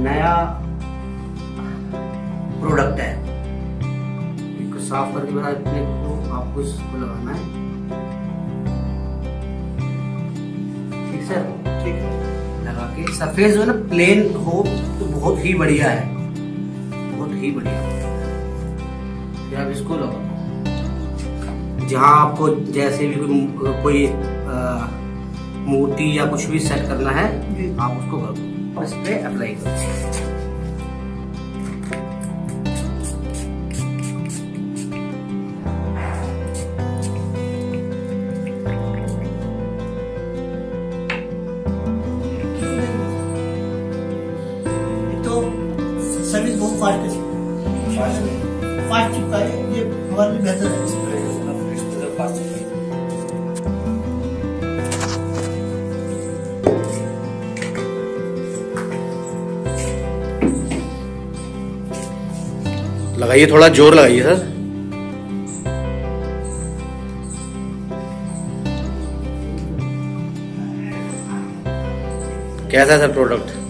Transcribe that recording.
नया प्रोडक्ट है। इसको साफ करके बता अपने को, आपको इसको लगाना है। ठीक सर, ठीक है। लगा के सरफेस जो है ना प्लेन हो तो बहुत ही बढ़िया है, बहुत ही बढ़िया। फिर आप इसको लगाओ जहाँ आपको जैसे भी कोई मूर्ति या कुछ भी सेट करना है, आप उसको करो और इस पे अप्लाई करो। तो सर्विस बहुत फास्ट चुका है, ये हमारे लिए बेहतर है। लगाइए, थोड़ा जोर लगाइए सर। कैसा है सर प्रोडक्ट?